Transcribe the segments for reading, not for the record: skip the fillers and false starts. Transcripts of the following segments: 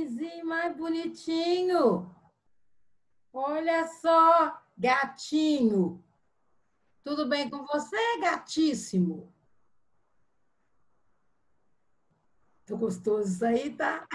nenenzinho mais bonitinho. Olha só, gatinho. Tudo bem com você, gatíssimo? Tô gostoso isso aí, tá?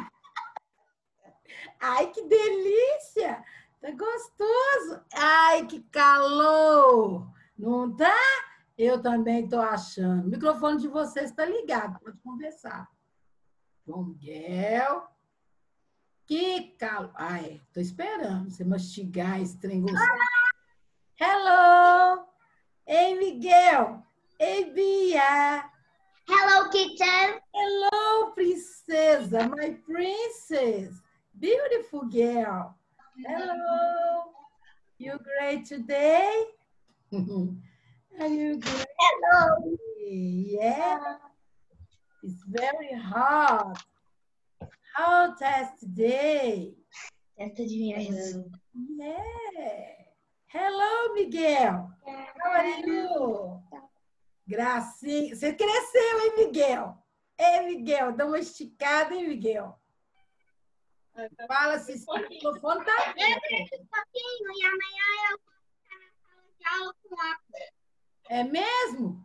Ai, que delícia! Tá gostoso! Ai, que calor! Não tá? Eu também tô achando. O microfone de vocês está ligado, pode conversar. João Miguel. Que calor! Ai, tô esperando você mastigar esse trem gostoso. Hello! Ei, Miguel! Ei, Bia! Hello, kitten. Hello, princesa! My princess! Beautiful girl! Hello! You great today? Are you great? Hello. Yeah, it's very hot. How is today? Tenta adivinhar isso. Yeah. Hello, Miguel. How are you? Gracinha. Você cresceu, hein, Miguel? Ei, Miguel, dá uma esticada, hein, Miguel? Fala se o microfone tá Eu cresci um pouquinho e amanhã eu vou estar na sala de aula com óculos. É mesmo?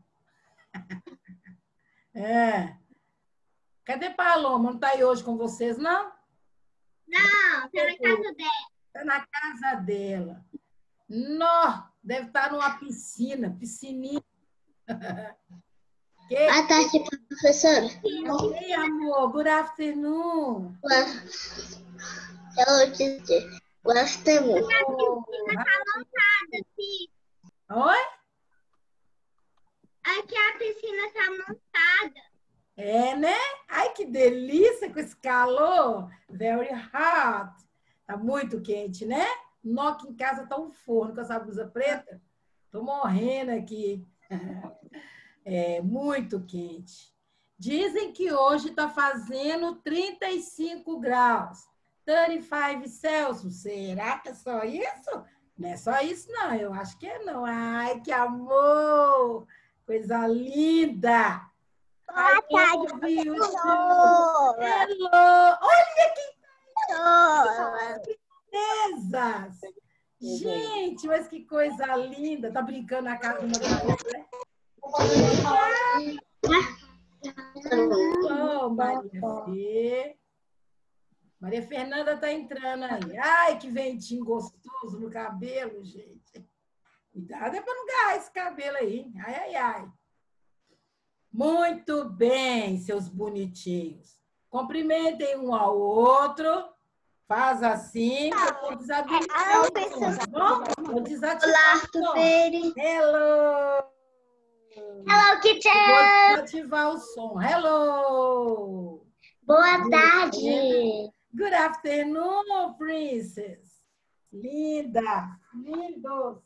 É. Cadê Paloma? Não tá aí hoje com vocês, não? Não, tá na casa dela. Tá na casa dela. Nó, deve estar numa piscina, piscininha. Que? Boa tarde, professora. Ei, amor, good afternoon. Hello, teacher. Good afternoon. Oh, Montada, sim. oi? Aqui a piscina tá montada. É, né? Ai, que delícia com esse calor. Very hot. Tá muito quente, né? Nó, aqui em casa tá um forno com essa blusa preta. Tô morrendo aqui. É muito quente. Dizem que hoje está fazendo 35 graus. 35 Celsius. Será que é só isso? Não é só isso, não. Eu acho que é não. Ai, que amor! Coisa linda! Boa tarde, professora. Hello! Olha que princesas! Gente, mas que coisa linda! Tá brincando na casa de uma da outra, né? Oh, Maria Fê. Maria Fernanda está entrando aí. Ai, que ventinho gostoso no cabelo, gente. Cuidado é para não ganhar esse cabelo aí. Ai, ai, ai. Muito bem, seus bonitinhos. Cumprimentem um ao outro. Faz assim, que eu vou desabilitar o som, tá bom? Vou desativar o som. Hello! Hello, teacher. Vou ativar o som. Hello! Boa tarde. Good afternoon, princess. Linda, lindos.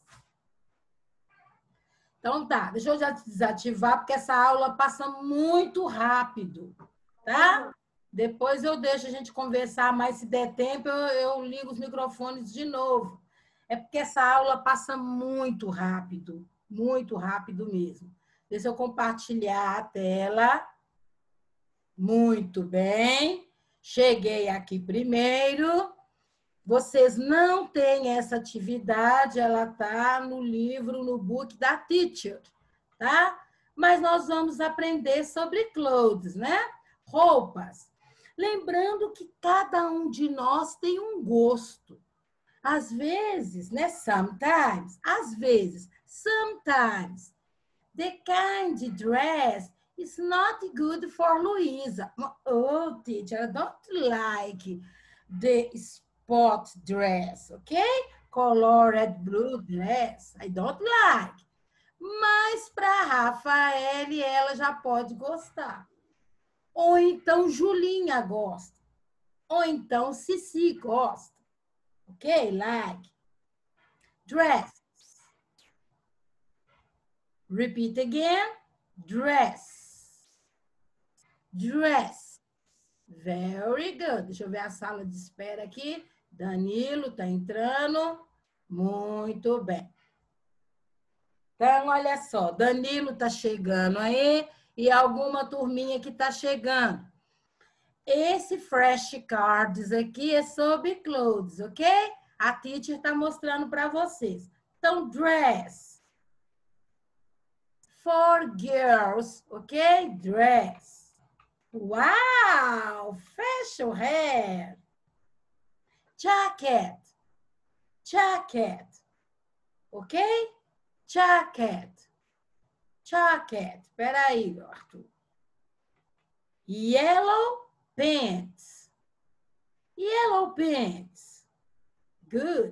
Então tá, deixa eu já desativar, porque essa aula passa muito rápido, tá? Depois eu deixo a gente conversar mais, se der tempo, eu ligo os microfones de novo. É porque essa aula passa muito rápido mesmo. Deixa eu compartilhar a tela. Muito bem. Cheguei aqui primeiro. Vocês não têm essa atividade, ela está no livro, no book da teacher, tá? Mas nós vamos aprender sobre clothes, né? Roupas. Lembrando que cada um de nós tem um gosto. Às vezes, né? Sometimes, às vezes, sometimes, the kind of dress is not good for Luisa. Oh, teacher, I don't like the spot dress, ok? Colored blue dress, I don't like. Mas para Rafaele, ela já pode gostar. Ou então Julinha gosta. Ou então Cici gosta. Ok? Like. Dress. Repeat again. Dress. Dress. Very good. Deixa eu ver a sala de espera aqui. Danilo está entrando. Muito bem. Então, olha só. Danilo está chegando aí e alguma turminha que está chegando. Esse flashcards aqui é sobre clothes, ok? A teacher está mostrando para vocês. Então, dress. For girls, ok? Dress. Uau! Facial hair. Jacket. Jacket. Ok? Jacket. Jacket. Espera aí, Arthur. Yellow pants. Yellow pants. Good.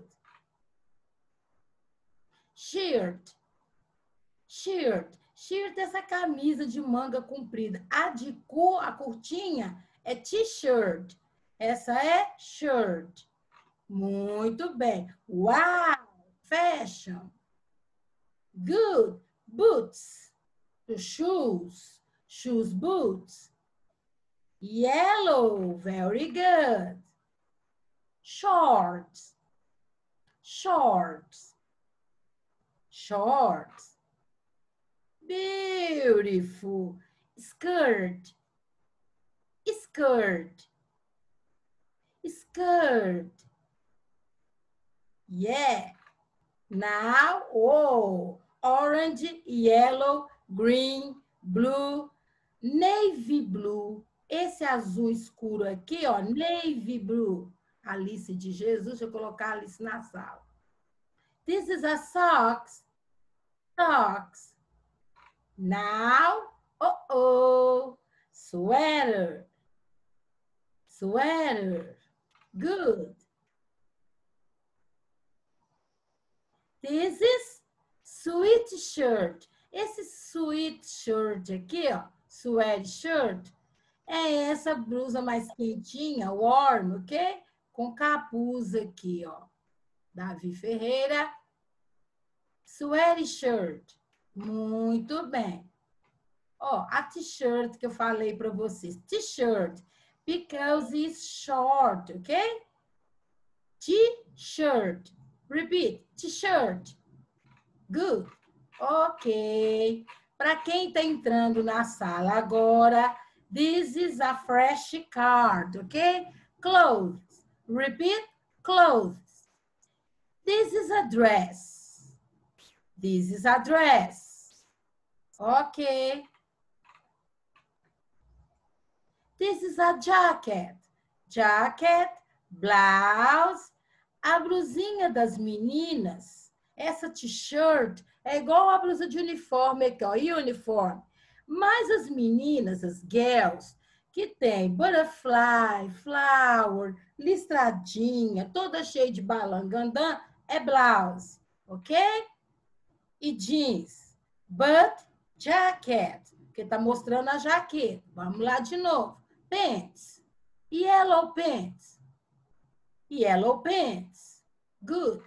Shirt. Shirt. Shirt é essa camisa de manga comprida. A de cor, a curtinha, é t-shirt. Essa é shirt. Muito bem. Uau! Fashion. Good. Boots. Shoes. Shoes, boots. Yellow. Very good. Shorts. Shorts. Shorts. Beautiful. Skirt. Skirt. Skirt. Yeah. Now, oh, orange, yellow, green, blue, navy blue. Esse azul escuro aqui, ó, navy blue. Alice de Jesus, deixa eu colocar a Alice na sala. This is a socks. Socks. Now, oh, sweater. Sweater. Good. This is sweatshirt. Esse sweatshirt aqui, ó, sweatshirt, é essa blusa mais quentinha, warm, ok? Com capuz aqui, ó. Davi Ferreira. Sweatshirt. Muito bem. Ó, a t-shirt que eu falei para vocês. T-shirt. Because it's short, ok? T-shirt. Repeat. T-shirt. Good. Ok. Para quem está entrando na sala agora, this is a fresh card, ok? Clothes. Repeat. Clothes. This is a dress. This is a dress. Ok. This is a jacket. Jacket, blouse. A blusinha das meninas, essa t-shirt, é igual a blusa de uniforme aqui, ó, uniforme. Mas as meninas, as girls, que tem butterfly, flower, listradinha, toda cheia de balangandã, é blouse, ok? E jeans, but jacket, que tá mostrando a jaqueta. Vamos lá de novo. Pants, yellow pants. Yellow pants. Good.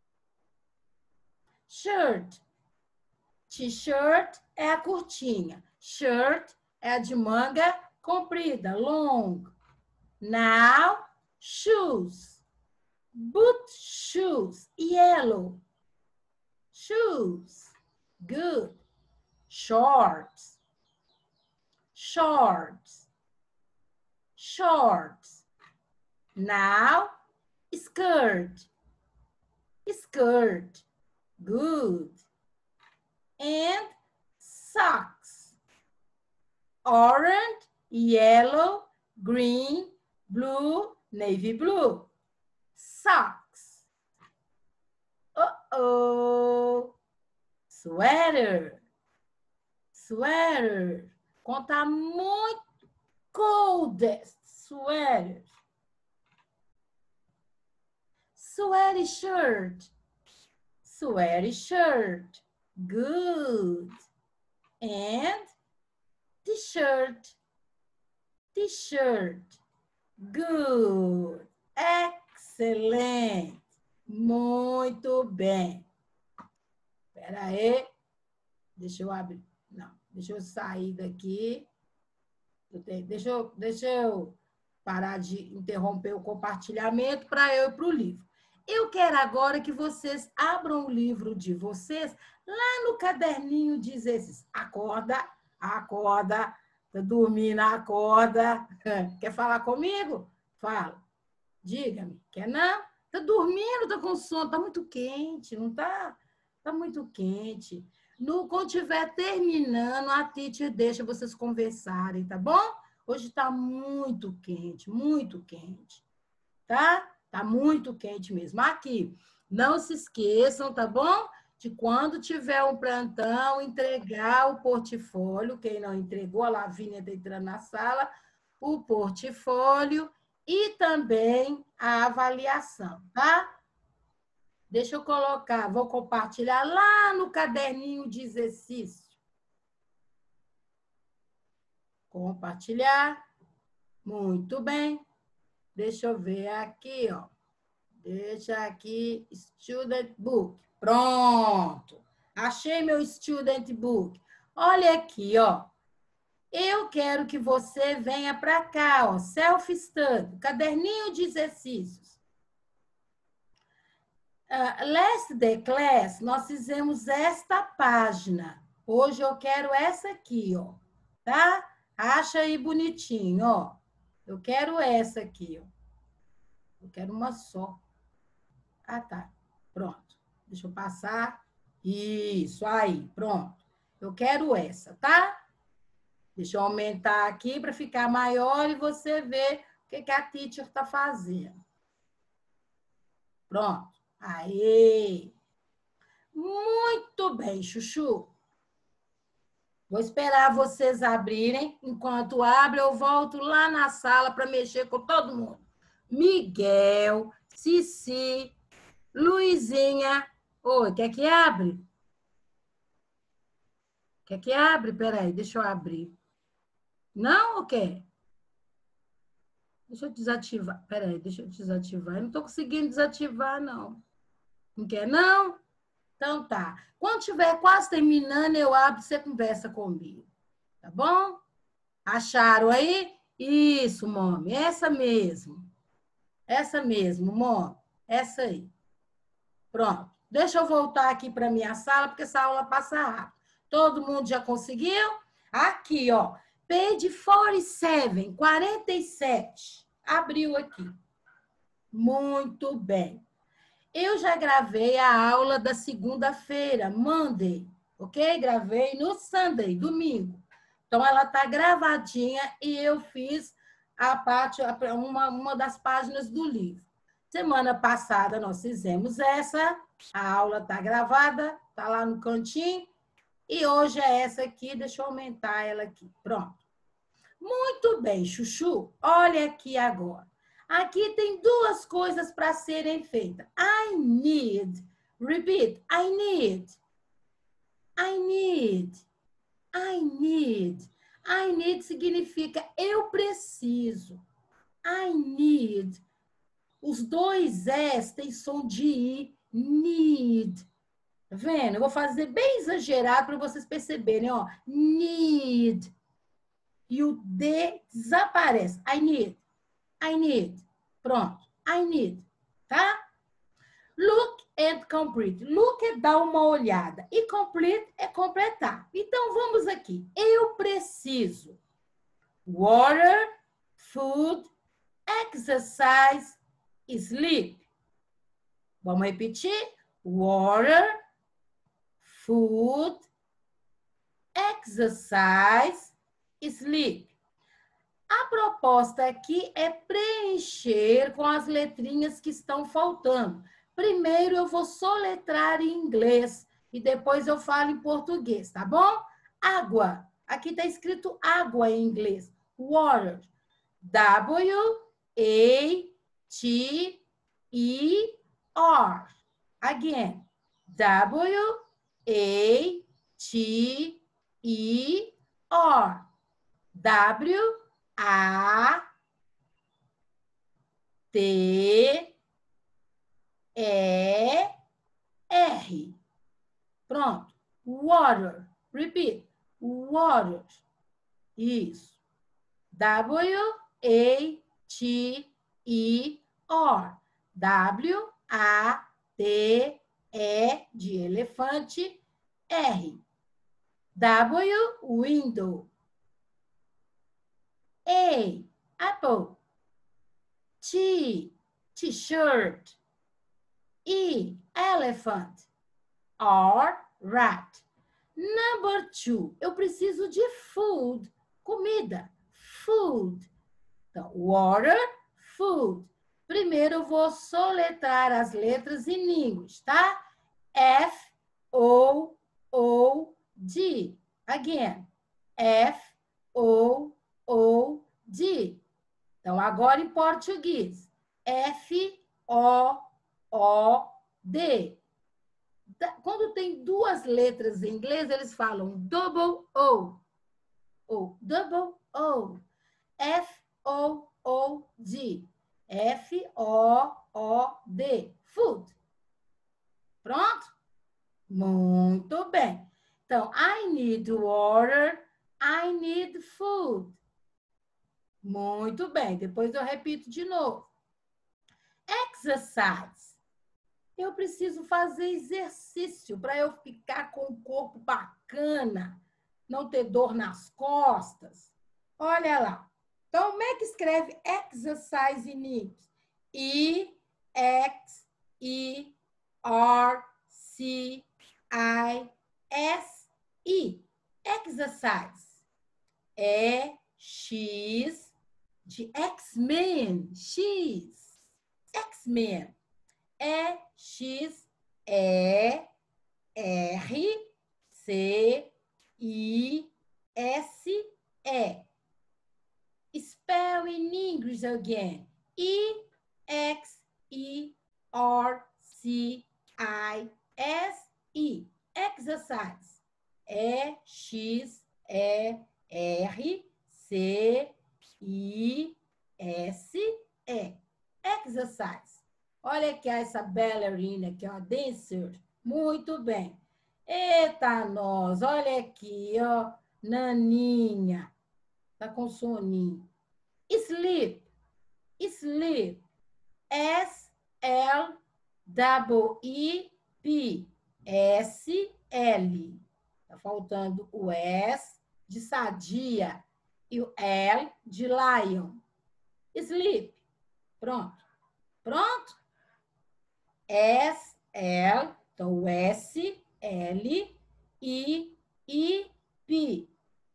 Shirt. T-shirt é a curtinha. Shirt é a de manga comprida, long. Now, shoes. Boot shoes. Yellow. Shoes. Good. Shorts. Shorts. Shorts. Now, skirt. Skirt. Good. And socks. Orange, yellow, green, blue, navy blue. Socks. Uh-oh. Sweater. Sweater. Conta muito. Coldest. Sweater. Sweatshirt. Sweatshirt. Good. And t-shirt. T-shirt. Good. Excelente. Muito bem. Espera aí. Deixa eu abrir. Não, deixa eu sair daqui. Deixa eu parar de interromper o compartilhamento para eu ir para o livro. Eu quero agora que vocês abram o livro de vocês lá no caderninho de exercícios. Acorda, acorda. Tá dormindo, acorda. Quer falar comigo? Fala. Diga-me. Quer não? Tá dormindo, tá com sono. Tá muito quente, não tá? Tá muito quente. Quando estiver terminando, a teacher deixa vocês conversarem, tá bom? Hoje tá muito quente, tá? Tá muito quente mesmo. Aqui, não se esqueçam, tá bom? De quando tiver um plantão, entregar o portfólio. Quem não entregou, a Lavínia está entrando na sala, o portfólio e também a avaliação, tá? Deixa eu colocar, vou compartilhar lá no caderninho de exercício. Compartilhar. Muito bem. Deixa eu ver aqui, ó. Deixa aqui, Student Book. Pronto. Achei meu Student Book. Olha aqui, ó. Eu quero que você venha para cá, ó. Self-study, caderninho de exercícios. Last day class, nós fizemos esta página. Hoje eu quero essa aqui, ó. Tá? Acha aí bonitinho, ó. Eu quero essa aqui, ó. Eu quero uma só. Ah, tá. Pronto. Deixa eu passar. Isso, aí, pronto. Eu quero essa, tá? Deixa eu aumentar aqui para ficar maior e você ver o que a teacher está fazendo. Pronto. Aí. Muito bem, Chuchu. Vou esperar vocês abrirem. Enquanto abre, eu volto lá na sala para mexer com todo mundo. Miguel, Cici, Luizinha. Oi, quer que abre? Quer que abre? Peraí, deixa eu abrir. Não ou quer? Deixa eu desativar. Peraí, deixa eu desativar. Eu não estou conseguindo desativar, não. Não quer, não? Então tá. Quando estiver quase terminando, eu abro e você conversa comigo. Tá bom? Acharam aí? Isso, mome. Essa mesmo. Essa mesmo, mome. Essa aí. Pronto. Deixa eu voltar aqui para minha sala, porque essa aula passa rápido. Todo mundo já conseguiu? Aqui, ó. Page 47, 47. Abriu aqui. Muito bem. Eu já gravei a aula da segunda-feira, Monday, ok? Gravei no Sunday, domingo. Então, ela está gravadinha e eu fiz a parte, uma das páginas do livro. Semana passada nós fizemos essa, a aula está gravada, está lá no cantinho. E hoje é essa aqui, deixa eu aumentar ela aqui. Pronto. Muito bem, Chuchu. Olha aqui agora. Aqui tem duas coisas para serem feitas. I need. Repeat. I need. I need. I need. I need significa eu preciso. I need. Os dois S têm som de I. Need. Tá vendo? Eu vou fazer bem exagerado para vocês perceberem, ó. Need. E o D desaparece. I need. I need. Pronto. I need. Tá? Look and complete. Look é dar uma olhada. E complete é completar. Então, vamos aqui. Eu preciso. Water, food, exercise, sleep. Vamos repetir? Water, food, exercise, sleep. A proposta aqui é preencher com as letrinhas que estão faltando. Primeiro eu vou soletrar em inglês e depois eu falo em português, tá bom? Água. Aqui está escrito água em inglês. Water. W-A-T-E-R. Again. W-A-T-E-R. W-A-T-E-R. Pronto. Water. Repeat. Water. Isso. W-A-T-E-R. W-A-T-E de elefante. R. W. Window. A, apple. T, t-shirt. E, elephant. R, rat. Number 2, eu preciso de food, comida. Food. Então, water, food. Primeiro eu vou soletrar as letras em inglês, tá? F, O, O, D. Again. F, O, O, D. Então, agora em português. F, O, O, D. Quando tem duas letras em inglês, eles falam double O. Ou double O. F, O, O, D. F, O, O, D. Food. Pronto? Muito bem. Então, I need water. I need food. Muito bem. Depois eu repito de novo. Exercise. Eu preciso fazer exercício para eu ficar com o corpo bacana, não ter dor nas costas. Olha lá. Então, como é que escreve exercise em inglês? E-X-E-R-C-I-S-E. Exercise. X de X-Men. X. X-Men. E-X-E-R-C-I-S-E. Spell in English again. E-X-E-R-C-I-S-E. Exercise. E-X-E-R-C-I-S-E. Exercise. Olha aqui essa bailarina aqui, ó, dancer. Muito bem. Eita, nós, olha aqui, ó, naninha. Tá com soninho. Sleep. Sleep. S-L-E-E-P. S-L. Tá faltando o S de sadia e o L de lion. Sleep. Pronto. Pronto? S-L, então o S-L-I-I-P.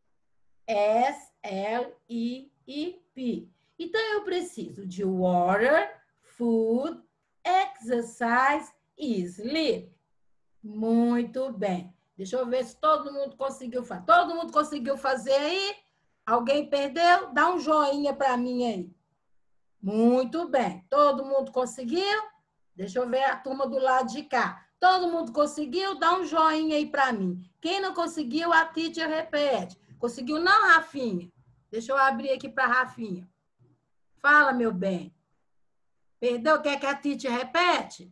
S-L-I-I-P. Então, eu preciso de water, food, exercise e sleep. Muito bem. Deixa eu ver se todo mundo conseguiu fazer. Todo mundo conseguiu fazer aí? Alguém perdeu? Dá um joinha para mim aí. Muito bem. Todo mundo conseguiu? Deixa eu ver a turma do lado de cá. Todo mundo conseguiu? Dá um joinha aí para mim. Quem não conseguiu, a teacher repete. Conseguiu não, Rafinha? Deixa eu abrir aqui para a Rafinha. Fala, meu bem. Perdeu? Quer que a teacher repete?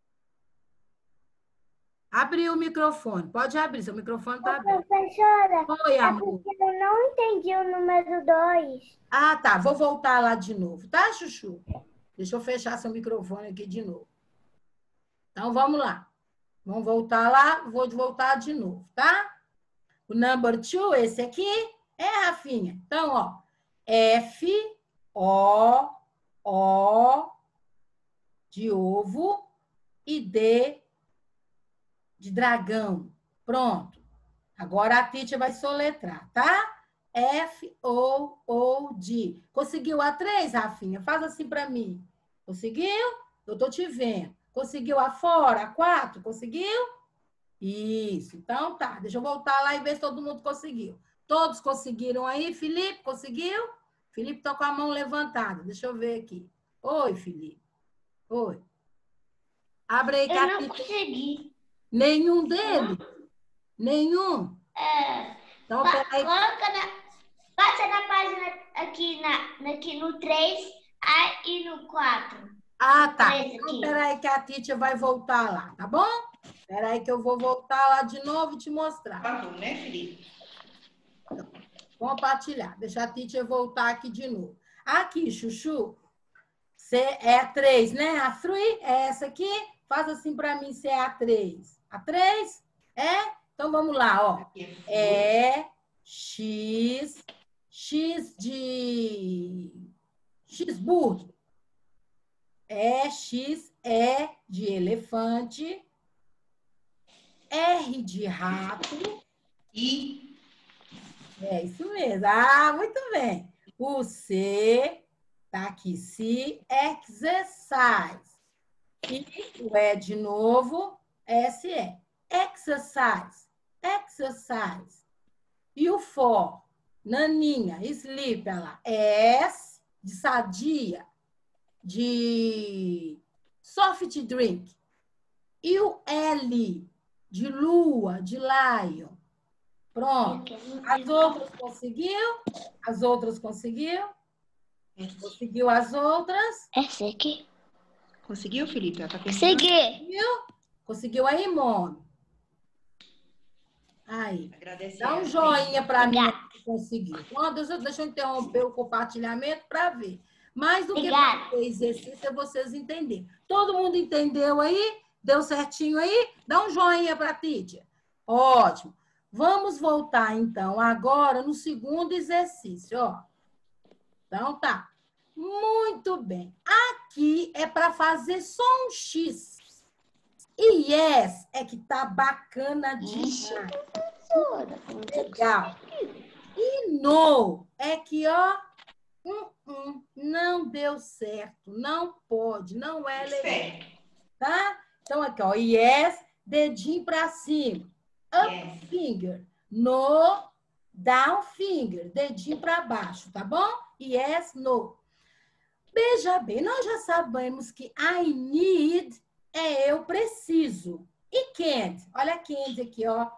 Abriu o microfone. Pode abrir, seu microfone está aberto. Professora, Oi, amor. porque eu não entendi o número 2. Ah, tá. Vou voltar lá de novo, tá, Chuchu? Deixa eu fechar seu microfone aqui de novo. Então, vamos lá. Vamos voltar lá. Vou voltar de novo, tá? O number 2, esse aqui, Rafinha? Então, ó. F-O-O de ovo e D de dragão. Pronto. Agora a teacher vai soletrar, tá? F-O-O-D. Conseguiu a 3, Rafinha? Faz assim para mim. Conseguiu? Eu tô te vendo. Conseguiu a fora? A 4? Conseguiu? Isso. Então tá. Deixa eu voltar lá e ver se todo mundo conseguiu. Todos conseguiram aí? Felipe, conseguiu? Felipe tá com a mão levantada. Deixa eu ver aqui. Oi, Felipe. Oi. Abre aí, Eu não consegui. Nenhum deles? Nenhum? Então, peraí. Passa na página aqui no 3 e no 4. Ah, tá. Então, peraí que a teacher vai voltar lá, tá bom? Peraí que eu vou voltar lá de novo e te mostrar. Tá bom, né, Felipe? Compartilhar. Deixa a teacher voltar aqui de novo. Aqui, Chuchu. É a 3, né? A 3 é essa aqui. Faz assim para mim se é a 3. A 3? É? Então, vamos lá, ó. X, X de cheeseburger. X, E de elefante, R de rato. E É isso mesmo. Ah, muito bem. O C, tá aqui, C, exercise. E o E de novo, SE. Exercise, exercise. E o for, naninha, sleep, ela. S de sadia, de soft drink. E o L de lua, de lion. Pronto. As outras conseguiu? As outras conseguiu? Conseguiu as outras? Essa aqui. conseguiu, Felipe? Ela tá pensando. Segui. Conseguiu aí, Mome? Aí. Agradecer. Dá um joinha para mim que conseguiu. Deixa eu interromper o compartilhamento para ver. Mais do que para o exercício é vocês entenderem. Todo mundo entendeu aí? Deu certinho aí? Dá um joinha para a Títia. Ótimo. Vamos voltar, então, agora no segundo exercício. Ó. Então, tá. Muito bem. Aqui é para fazer só um X. E yes é que tá bacana demais. Legal. E no é que, ó, não deu certo, não pode, não é legal. Tá? Então, aqui, ó, yes, dedinho para cima. Up finger. No, down finger. Dedinho para baixo, tá bom? Yes, no. Veja bem, nós já sabemos que I need é eu preciso. E can't? Olha a can't aqui, ó.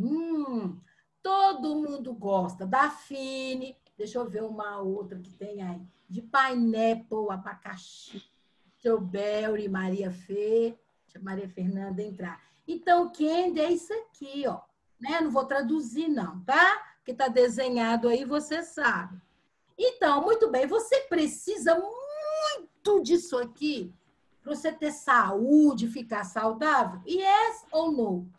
Todo mundo gosta da Fine. Deixa eu ver uma outra que tem aí. De pineapple, abacaxi, strawberry, Maria Fê. Deixa a Maria Fernanda entrar. Então, candy é isso aqui, ó. Né? Não vou traduzir, não, tá? Porque tá desenhado aí, você sabe. Então, muito bem. Você precisa muito disso aqui para você ter saúde, ficar saudável? Yes ou no?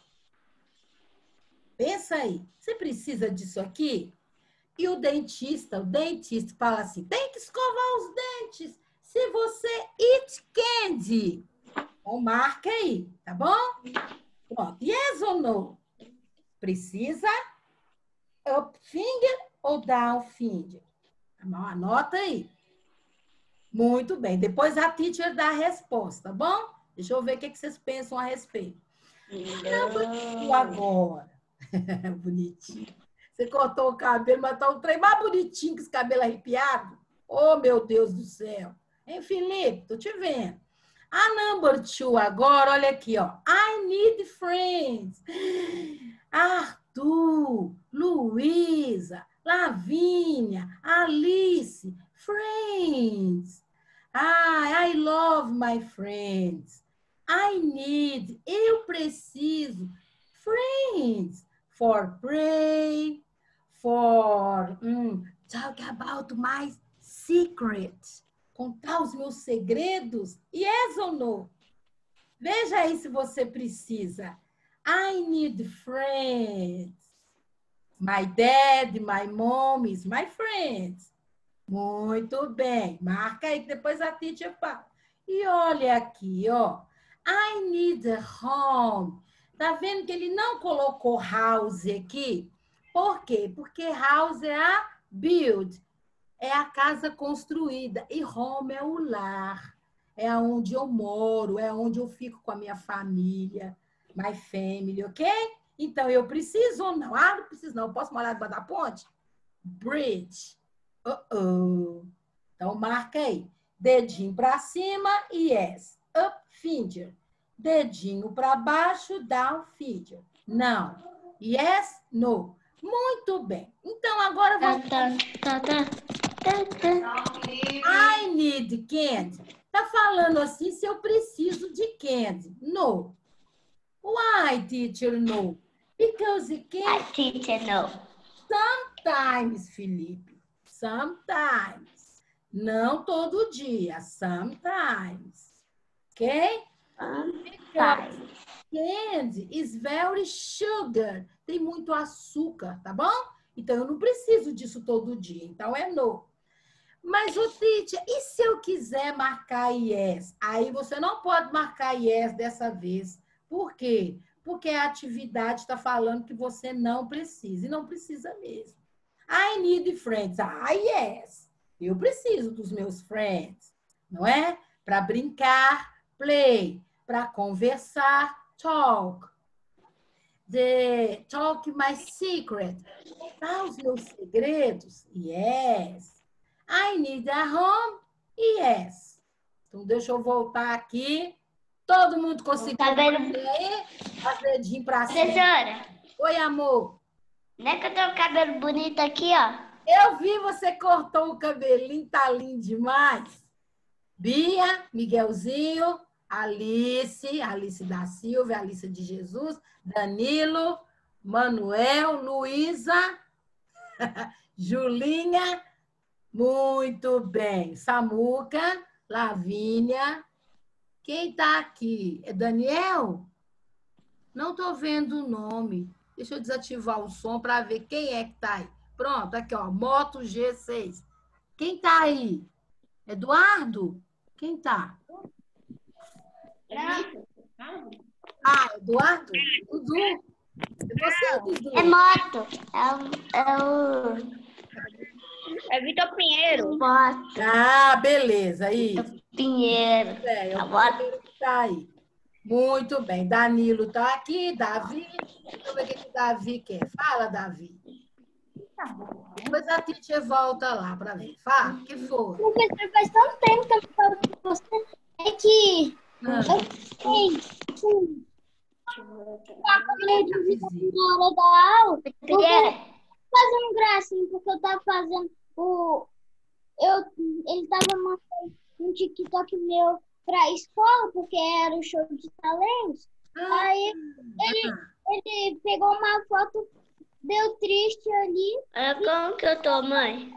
Pensa aí. Você precisa disso aqui? E o dentista fala assim, tem que escovar os dentes se você eat candy. Então, marca aí, tá bom? Pronto. Yes ou no? Precisa up finger ou down finger? Anota aí. Muito bem. Depois a teacher dá a resposta, tá bom? Deixa eu ver o que vocês pensam a respeito. Não, agora. Bonitinho. Você cortou o cabelo, mas tá um trem mais bonitinho que esse cabelo arrepiado. Oh, meu Deus do céu. Hein, Felipe? Tô te vendo. A number 2 agora, olha aqui, ó. I need friends. Arthur, Luísa, Lavínia, Alice, friends. I love my friends. I need, eu preciso, friends, for pray, for talk about my secrets, contar os meus segredos. Yes ou no? Veja aí se você precisa. I need friends. My dad, my mom is my friends. Muito bem. Marca aí que depois a teacher fala. E olha aqui, ó. I need a home. Tá vendo que ele não colocou house aqui? Por quê? Porque house é a build. É a casa construída. E home é o lar. É onde eu moro. É onde eu fico com a minha família. My family, ok? Então, eu preciso ou não? Ah, não preciso não. Eu posso morar debaixo da ponte? Bridge. Então, marca aí. Dedinho para cima, yes. Up finger. Dedinho para baixo, down finger. Não. Yes, no. Muito bem. Então, agora vamos... I need candy. Tá falando assim se eu preciso de candy. No. Why, teacher, no? Because candy... Teacher, no. Sometimes, Felipe. Sometimes. Não todo dia. Sometimes. Ok? Because candy is very sugar. Tem muito açúcar, tá bom? Então, eu não preciso disso todo dia. Então, é no. Mas, o teacher, e se eu quiser marcar yes? Aí você não pode marcar yes dessa vez. Por quê? Porque a atividade está falando que você não precisa. E não precisa mesmo. I need friends. Ah, yes. Eu preciso dos meus friends. Não é? Para brincar, play. Para conversar, talk. Talk my secret. Contar os meus segredos? Yes. I need a home? Yes. Então, deixa eu voltar aqui. Todo mundo conseguiu fazer aí? As dedinhos para cima. Professora, Oi, amor. não é que eu tenho o cabelo bonito aqui, ó? Eu vi você cortou o cabelinho, tá lindo demais. Bia, Miguelzinho, Alice da Silva, Alice de Jesus, Danilo, Manuel, Luísa, Julinha, muito bem. Samuca, Lavínia. Quem tá aqui? É Daniel? Não tô vendo o nome. Deixa eu desativar o som para ver quem é que tá aí. Pronto, aqui, ó, Moto G6. Quem tá aí? Eduardo? Quem tá? Ah, Eduardo? Dudu? É você, Dudu? É moto. É Vitor Pinheiro. Moto. Ah, beleza, aí. Pinheiro. É o primeiro que tá aí. Muito bem. Danilo tá aqui, Davi. Deixa eu ver o que o Davi quer. Fala, Davi. Depois a teacher volta lá para ver. Fala, o que foi? Professor, faz tanto tempo que eu falo com você. É que a câmera de vídeo na hora da aula. Fazendo gracinha, porque eu tava fazendo ele tava mandando um TikTok meu pra escola, porque era o show de talentos. Aí ele pegou uma foto, deu triste ali. Como que eu tô, mãe?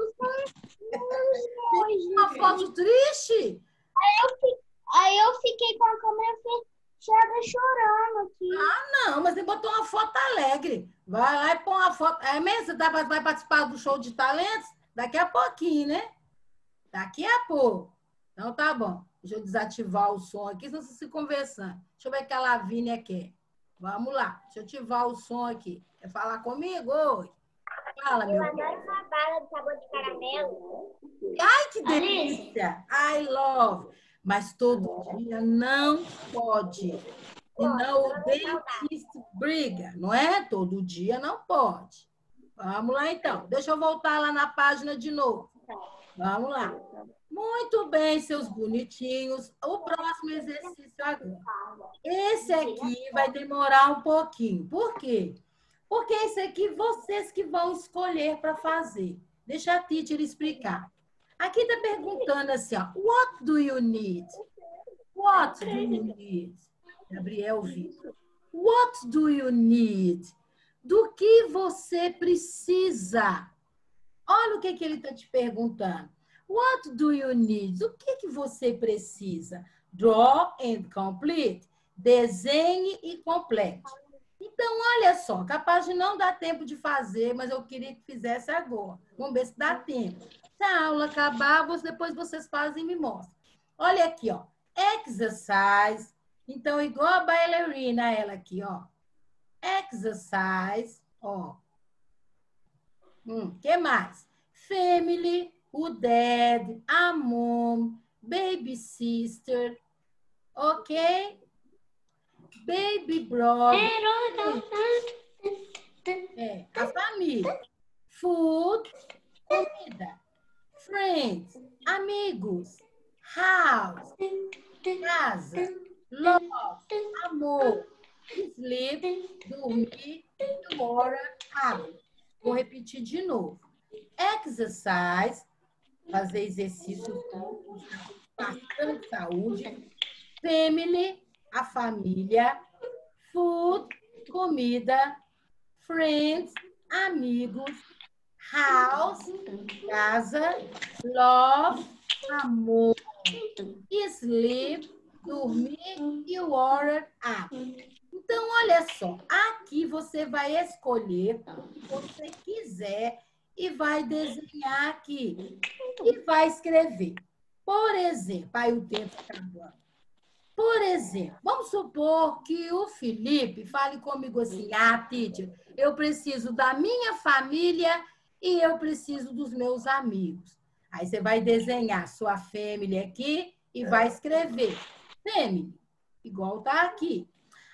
Uma foto triste? Aí eu fiquei com a câmera fechada chorando aqui. Não, mas você botou uma foto alegre. Vai lá e põe uma foto. É mesmo? Você vai participar do show de talentos? Daqui a pouquinho, né? Daqui a pouco. Então tá bom. Deixa eu desativar o som aqui, senão vocês ficam conversando. Deixa eu ver o que a Lavínia quer. Vamos lá. Deixa eu ativar o som aqui. Quer falar comigo? Oi. Fala, meu. Eu adoro uma bala de sabor de caramelo. Ai, que delícia! I love. Mas todo dia não pode. Senão o dentista briga, não é? Todo dia não pode. Vamos lá, então. Deixa eu voltar lá na página de novo. Vamos lá. Muito bem, seus bonitinhos. O próximo exercício agora. Esse aqui vai demorar um pouquinho. Por quê? Porque esse aqui vocês que vão escolher para fazer. Deixa a teacher explicar. Aqui está perguntando assim, ó. What do you need? What do you need? Gabriel Vitor. What do you need? Do que você precisa? Olha o que ele está te perguntando. What do you need? O que você precisa? Draw and complete. Desenhe e complete. Então, olha só, capaz de não dar tempo de fazer, mas eu queria que fizesse agora. Vamos ver se dá tempo. Se a aula acabar, depois vocês fazem e me mostram. Olha aqui, ó. Exercise. Então, igual a bailarina, ela aqui, ó. Exercise, ó. Que mais? Family, o dad, a mom, baby sister, ok? Baby brother. A família. Food, comida. Friends, amigos. House, casa. Love, amor. Sleep, dormir. Tomorrow, hábito. Vou repetir de novo. Exercise, fazer exercício bastante saúde. Family, a família. Food, comida. Friends, amigos. House, casa. Love, amor. Sleep, dormir e water, água. Então, olha só, aqui você vai escolher o que você quiser e vai desenhar aqui. E vai escrever. Por exemplo, aí o tempo acabando. Por exemplo, vamos supor que o Felipe fale comigo assim, teacher, eu preciso da minha família e eu preciso dos meus amigos. Aí você vai desenhar sua family aqui e vai escrever family, igual tá aqui.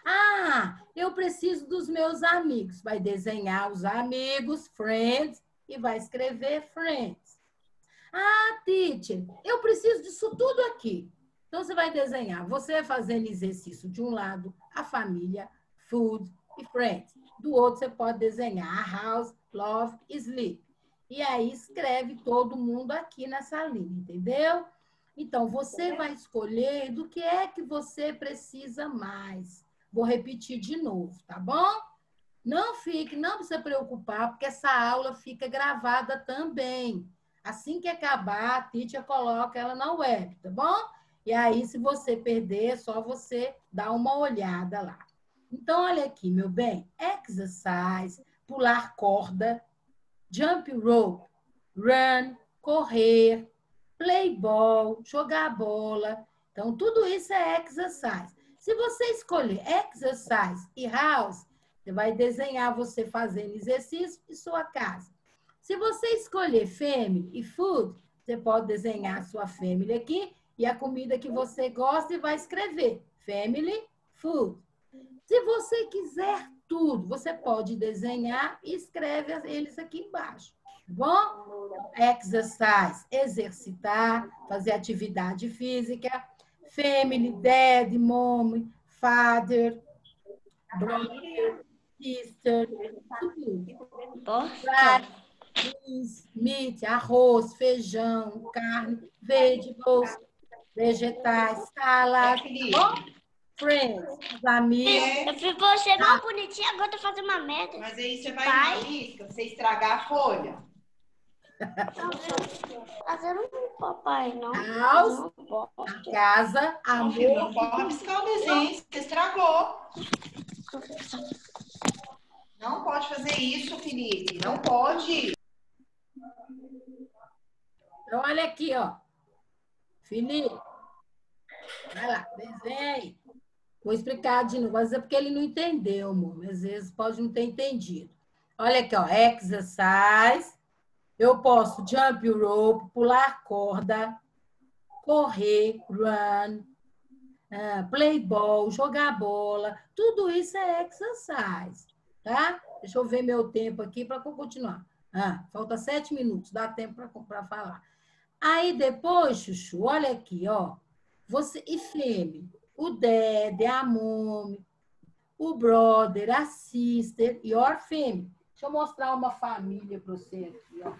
Eu preciso dos meus amigos. Vai desenhar os amigos, friends, e vai escrever friends. Teacher, eu preciso disso tudo aqui. Então, você vai desenhar, você fazendo exercício de um lado, a família, food e friends. Do outro, você pode desenhar a house, love e sleep. E aí, escreve todo mundo aqui nessa linha, entendeu? Então, você vai escolher do que é que você precisa mais. Vou repetir de novo, tá bom? Não se preocupar, porque essa aula fica gravada também. Assim que acabar, a teacher coloca ela na web, tá bom? E aí, se você perder, é só você dar uma olhada lá. Então, olha aqui, meu bem. Exercise, pular corda, jump rope, run, correr, play ball, jogar bola. Então, tudo isso é exercise. Se você escolher exercise e house, você vai desenhar você fazendo exercício em sua casa. Se você escolher family e food, você pode desenhar a sua family aqui e a comida que você gosta e vai escrever family, food. Se você quiser tudo, você pode desenhar e escreve eles aqui embaixo. Tá bom? Exercise, exercitar, fazer atividade física. Family, dad, mom, father, brother, sister, tudo. Rice, meat, arroz, feijão, carne, vegetables, vegetais, salada, tá bom? Friends, os amigos. Eu você mal bonitinha, agora tô fazendo uma merda. Mas aí você vai na risca, você estragar a folha. Fazendo um papai, não. House, a casa, Não, filho, amor. não pode rabiscar o desenho, você estragou. Não pode fazer isso, Felipe. Não pode. Então, olha aqui, ó. Felipe, vai lá, desenha aí. Vou explicar de novo, às vezes é porque ele não entendeu, amor. Às vezes pode não ter entendido. Olha aqui, ó, exercise. Eu posso jump rope, pular corda, correr, run, play ball, jogar bola. Tudo isso é exercise, tá? Deixa eu ver meu tempo aqui para continuar. Falta 7 minutos, dá tempo para falar. Aí depois, Chuchu, olha aqui, ó. Você e family. O dad, a mom, o brother, a sister, your family. Deixa eu mostrar uma família para você aqui, ó.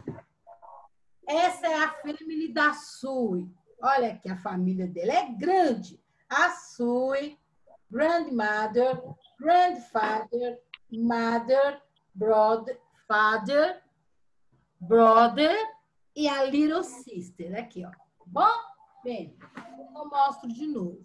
Essa é a family da Sue. Olha aqui, a família dele é grande. A Sue, grandmother, grandfather, mother, brother, father, brother e a little sister. Aqui, ó. Bom? Bem, eu mostro de novo.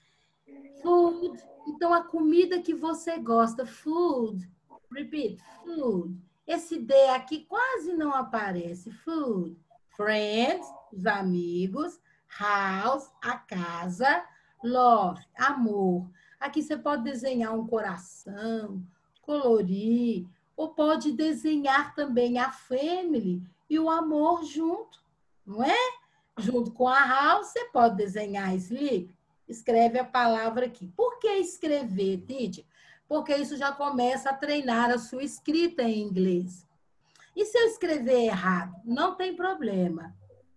Food. Então, a comida que você gosta. Food. Repeat. Food. Esse D aqui quase não aparece. Food. Friends, os amigos. House, a casa. Love, amor. Aqui você pode desenhar um coração, colorir, ou pode desenhar também a family e o amor junto, não é? Junto com a house, você pode desenhar sleep. Escreve a palavra aqui. Por que escrever, Tite? Porque isso já começa a treinar a sua escrita em inglês. E se eu escrever errado? Não tem problema.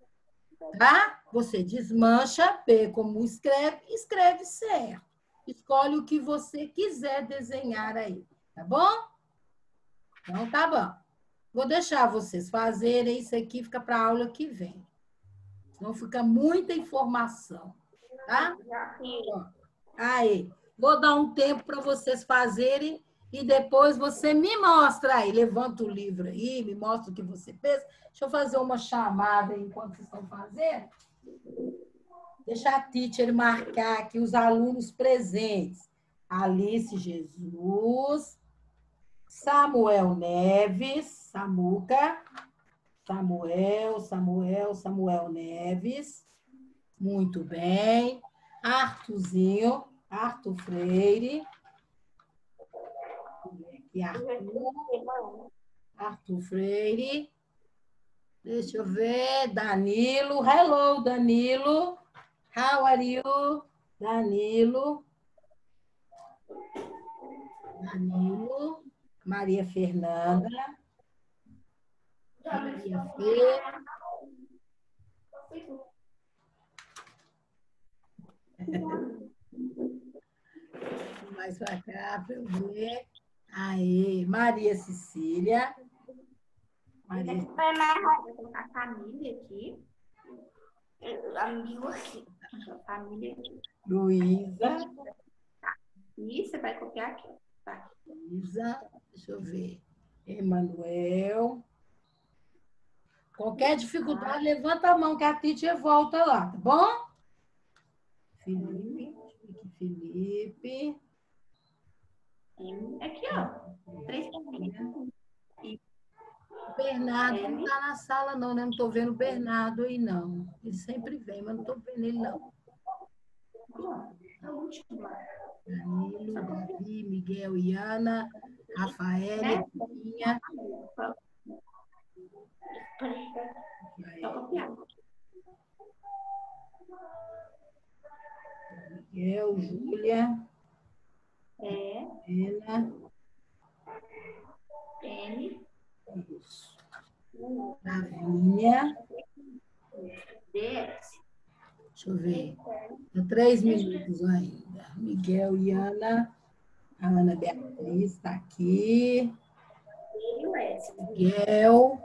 Tá? Você desmancha, P como escreve, escreve certo. Escolhe o que você quiser desenhar aí. Tá bom? Então, tá bom. Vou deixar vocês fazerem isso aqui, fica para a aula que vem. Senão fica muita informação. Tá? Aí, vou dar um tempo para vocês fazerem e depois você me mostra aí. Levanta o livro aí, me mostra o que você fez. Deixa eu fazer uma chamada aí enquanto vocês estão fazendo. Deixa a teacher marcar aqui os alunos presentes. Alice Jesus. Samuel Neves. Samuca. Samuel Neves. Muito bem. Arthurzinho. Arthur Freire. Aqui, Arthur Freire. Deixa eu ver. Danilo. Hello, Danilo. How are you? Danilo. Maria Fernanda. Maria Fê. Mais para cá para eu ver. Aí, Maria Cecília. Maria... A família aqui. Amigo aqui. A família aqui. Luísa. E você vai copiar aqui. Tá. Luísa. Deixa eu ver. Emanuel. Qualquer dificuldade, levanta a mão que a Titia volta lá, tá bom? Felipe. Aqui, ó. 3 famílias. Bernardo não está na sala, não, né? Não estou vendo o Bernardo aí, não. Ele sempre vem, mas não estou vendo ele, não. Danilo, Davi, Miguel e Ana, Rafael, Tiquinha. Miguel, Júlia. Ana. Isso. Lavínia. Deixa eu ver. Tem 3 minutos ainda. Miguel e Ana. A Ana Beatriz está aqui. Miguel.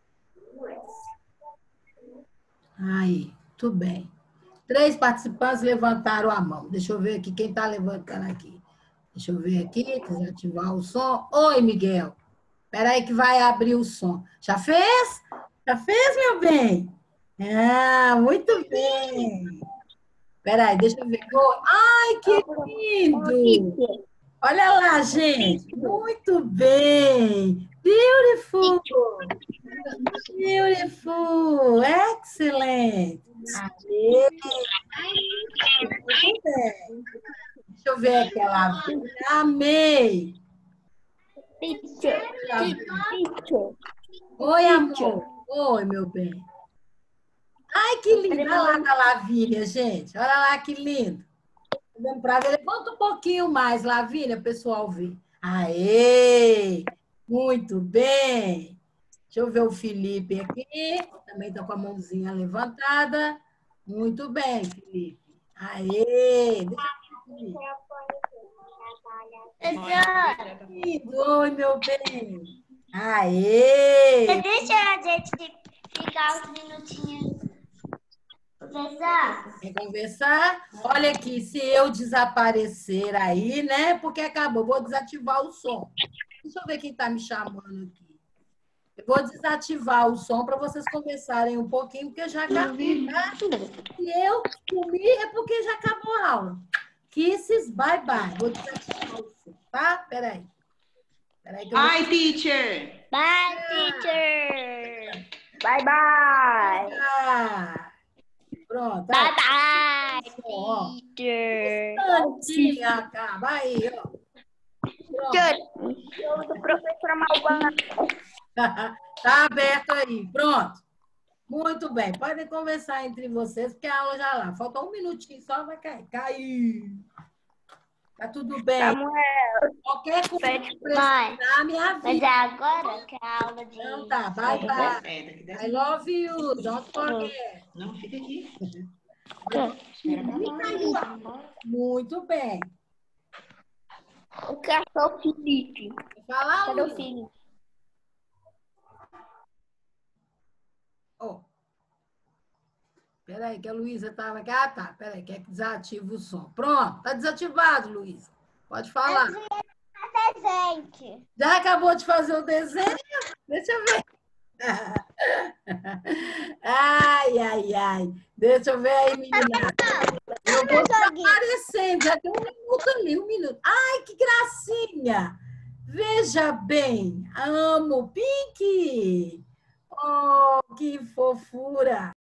Aí, tudo bem. 3 participantes levantaram a mão. Deixa eu ver aqui quem está levantando aqui. Deixa eu ver aqui, desativar o som. Oi, Miguel. Espera aí que vai abrir o som. Já fez? Já fez, meu bem? Ah, muito bem. Espera aí, deixa eu ver. Ai, que lindo! Olha lá, gente. Muito bem. Beautiful. Beautiful. Excellent. Muito bem. Deixa eu ver aquela. Amei. Teacher. Oi, amor. Oi, meu bem. Ai, que lindo. Olha lá da Lavínia, gente. Olha lá que lindo. Vamos para ver. Levanta um pouquinho mais, Lavínia, pessoal ver. Aê! Muito bem. Deixa eu ver o Felipe aqui. Também está com a mãozinha levantada. Muito bem, Felipe. Aê! Oi, meu bem. Aê! Deixa a gente ficar uns minutinhos conversar. Quer conversar? Olha aqui, se eu desaparecer aí, né? Porque acabou, vou desativar o som. Deixa eu ver quem está me chamando aqui. Eu vou desativar o som para vocês conversarem um pouquinho, porque já acabou. Tá? Se eu sumir, é porque já acabou a aula. Kisses, bye, bye. Vou desativar o som, tá? Peraí. Bye, teacher. Bye, teacher. Bye, bye. Pronto. Bye, bye, teacher. Antes acaba aí, ó. Eu do professor Malvana. Tá aberto aí. Pronto. Muito bem. Podem conversar entre vocês, porque a aula já lá. Falta 1 minutinho só, vai cair. Caiu. Tá tudo bem. Samuel. Qualquer coisa que precisar, me avisa. Mas é agora que é a aula de... Então tá. Bye, bye. I love you. Don't forget. Não, fica aqui. Muito bem. O cachorro Felipe. Fala, Cadê o Luísa? Felipe? Oh. Peraí, que a Luísa estava aqui. Ah, tá. Peraí, quer que desative o som. Pronto, tá desativado, Luísa. Pode falar. Presente. Já acabou de fazer o desenho? Deixa eu ver. Ai, ai, ai. Deixa eu ver aí, menina. Meu Tá aparecendo, já tem um minuto ali, um minuto. Ai, que gracinha! Veja bem, amo Pink! Oh, que fofura!